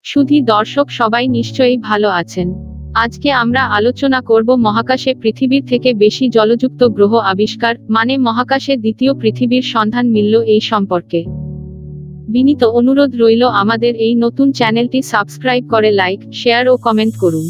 সুধী দর্শক সবাই নিশ্চয়ই ভালো আছেন। আজকে আমরা আলোচনা করব মহাকাশে পৃথিবীর থেকে বেশি জলযুক্ত গ্রহ আবিষ্কার, মানে মহাকাশে দ্বিতীয় পৃথিবীর সন্ধান মিলল এই সম্পর্কে। বিনীত অনুরোধ রইল আমাদের এই নতুন চ্যানেলটি সাবস্ক্রাইব করে লাইক, শেয়ার ও কমেন্ট করুন।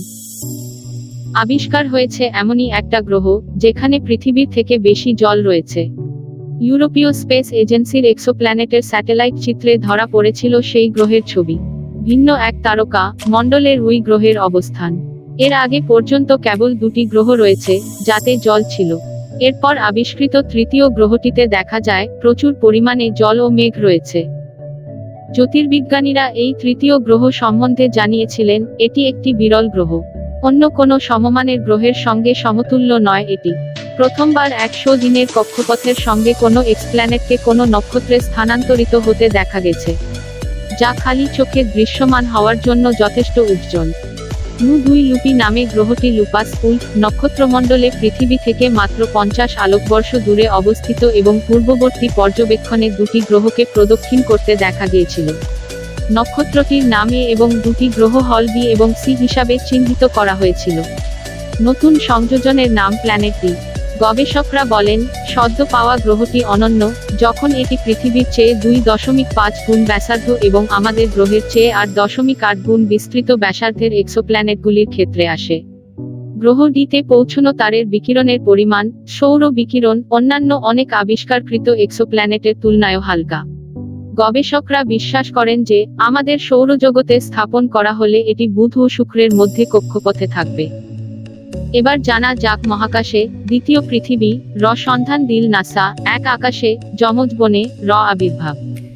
আবিষ্কার হয়েছে এমনই একটা গ্রহ যেখানে পৃথিবীর থেকে বেশি জল রয়েছে। ইউরোপীয় স্পেস এজেন্সির এক্সোপ্ল্যানেটের স্যাটেলাইট চিত্রে ধরা পড়েছিল সেই গ্রহের ছবি। ভিন্ন এক তারকা মণ্ডলের ওই গ্রহের অবস্থান। এর আগে পর্যন্ত কেবল দুটি গ্রহ রয়েছে যাতে জল ছিল। এরপর আবিষ্কৃত তৃতীয় গ্রহটিতে দেখা যায় প্রচুর পরিমাণে জল ও মেঘ রয়েছে। জ্যোতির্বিজ্ঞানীরা এই তৃতীয় গ্রহ সম্বন্ধে জানিয়েছিলেন এটি একটি বিরল গ্রহ। অন্য কোনো সমমানের গ্রহের সঙ্গে সমতুল্য নয় এটি। প্রথমবার 100 দিনের কক্ষপথের সঙ্গে কোনো এক্সপ্ল্যানেটকে কোনো নক্ষত্রে স্থানান্তরিত হতে দেখা গেছে, যা খালি চোখে দৃশ্যমান হওয়ার জন্য যথেষ্ট উজ্জ্বল। Nu-2 লুপি নামে গ্রহটি লুপাস উল্ফ নক্ষত্রমণ্ডলে পৃথিবী থেকে মাত্র 50 আলোকবর্ষ দূরে অবস্থিত এবং পূর্ববর্তী পর্যবেক্ষণে দুটি গ্রহকে প্রদক্ষিণ করতে দেখা গিয়েছিল। নক্ষত্রটির নামে এবং দুটি গ্রহ হল বি এবং সি হিসাবে চিহ্নিত করা হয়েছিল। নতুন সংযোজনের নাম প্ল্যানেট বি। গবেষকরা বলেন সদ্য পাওয়া গ্রহটি অনন্য, যখন এটি পৃথিবীর চেয়ে 2.5 গুণ ব্যাসার্ধ এবং আমাদের গ্রহের চেয়ে 8.8 গুণ বিস্তৃত ব্যাসার্ধের এক্সোপ্ল্যানেটগুলির ক্ষেত্রে আসে। গ্রহ ডিতে পৌঁছনো তারের বিকিরণের পরিমাণ, সৌর বিকিরণ, অন্যান্য অনেক আবিষ্কারকৃত এক্সোপ্ল্যানেটের তুলনায়ও হালকা। গবেষকরা বিশ্বাস করেন যে আমাদের সৌরজগতে স্থাপন করা হলে এটি বুধ ও শুক্রের মধ্যে কক্ষপথে থাকবে। এবার জানা যাক মহাকাশে দ্বিতীয় পৃথিবী সন্ধান দিল নাসা। এক আকাশে যমজ বনে আবির্ভাব।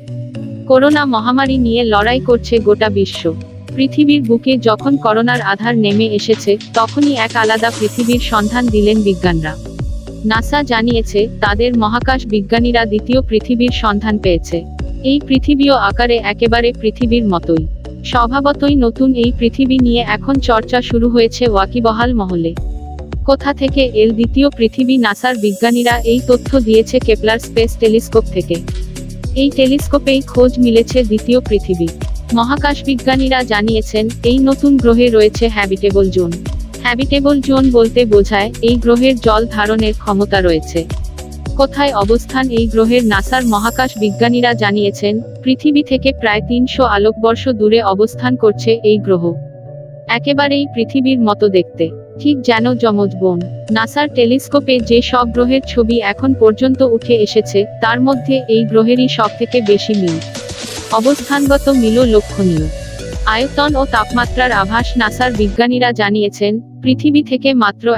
করোনা মহামারী নিয়ে লড়াই করছে গোটা বিশ্ব। পৃথিবীর বুকে যখন করোনার আধার নেমে এসেছে তখনই এক আলাদা পৃথিবীর সন্ধান দিলেন বিজ্ঞানীরা। নাসা জানিয়েছে তাদের মহাকাশ বিজ্ঞানীরা দ্বিতীয় পৃথিবীর সন্ধান পেয়েছে। এই পৃথিবীও আকারে একেবারে পৃথিবীর মতোই। স্বভাবতই নতুন এই পৃথিবী নিয়ে এখন চর্চা শুরু হয়েছে ওয়াকিবহাল মহলে। কোথা থেকে এল দ্বিতীয় পৃথিবী? নাসার বিজ্ঞানীরা এই তথ্য দিয়েছে কেপলার স্পেস টেলিস্কোপ থেকে। এই টেলিস্কোপেই খোঁজ মিলেছে দ্বিতীয় পৃথিবী। মহাকাশ বিজ্ঞানীরা জানিয়েছেন এই নতুন গ্রহে রয়েছে হ্যাবিটেবল জোন। হ্যাবিটেবল জোন বলতে বোঝায় এই গ্রহের জল ধারণের ক্ষমতা রয়েছে। কোথায় অবস্থান এই গ্রহের? নাসার মহাকাশ বিজ্ঞানীরা জানিয়েছেন পৃথিবী থেকে প্রায় 300 আলোকবর্ষ দূরে অবস্থান করছে এই গ্রহ। একেবারেই পৃথিবীর মতো দেখতে, ঠিক যেন যমজ বোন। নাসার টেলিস্কোপে যে সব গ্রহের ছবি এখন পর্যন্ত উঠে এসেছে তার মধ্যে এই গ্রহেরই সবথেকে বেশি মিল। অবস্থানগত মিলও লক্ষণীয়। আয়তন ও তাপমাত্রার আভাস। নাসার বিজ্ঞানীরা জানিয়েছেন পৃথিবী থেকে মাত্র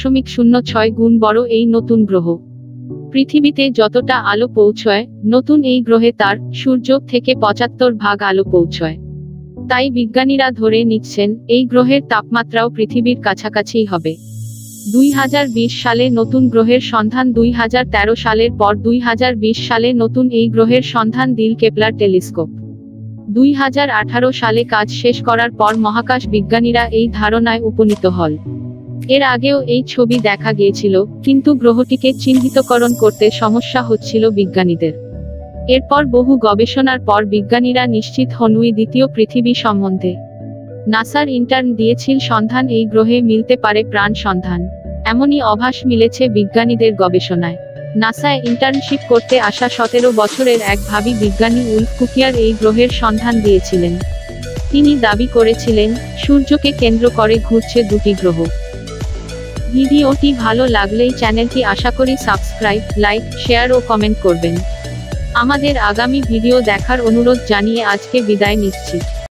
1.06 গুণ বড় এই নতুন গ্রহ। পৃথিবীতে যতটা আলো পৌঁছয় নতুন এই গ্রহে তার সূর্য থেকে 75 ভাগ আলো পৌঁছয়। তাই বিজ্ঞানীরা ধরে নিচ্ছেন এই গ্রহের তাপমাত্রাও পৃথিবীর কাছাকাছিই হবে। 2020 সালে নতুন গ্রহের সন্ধান। 2013 সালের পর 2020 সালে নতুন এই গ্রহের সন্ধান দিল কেপলার টেলিস্কোপ। 2018 সালে কাজ শেষ করার পর মহাকাশ বিজ্ঞানীরা এই ধারণায় উপনীত হল। এর আগেও এই ছবি দেখা গিয়েছিল, কিন্তু গ্রহটিকে চিহ্নিতকরণ করতে সমস্যা হচ্ছিল বিজ্ঞানীদের। এরপর বহু গবেষণার পর বিজ্ঞানীরা নিশ্চিত হন দ্বিতীয় পৃথিবী সম্বন্ধে। নাসার ইন্টার্ন দিয়েছিল সন্ধান এই গ্রহে মিলতে পারে প্রাণ সন্ধান। এমনই আভাস মিলেছে বিজ্ঞানীদের গবেষণায়। নাসায় ইন্টার্নশিপ করতে আসা 17 বছরের এক ভাবী বিজ্ঞানী উলফ কুকিয়ার এই গ্রহের সন্ধান দিয়েছিলেন। তিনি দাবি করেছিলেন সূর্যকে কেন্দ্র করে ঘুরছে দুটি গ্রহ। ভিডিওটি ভালো লাগলেই চ্যানেলটি আশা করি সাবস্ক্রাইব, লাইক, শেয়ার ও কমেন্ট করবেন। আমাদের আগামী ভিডিও দেখার অনুরোধ জানিয়ে আজকে বিদায় নিচ্ছি।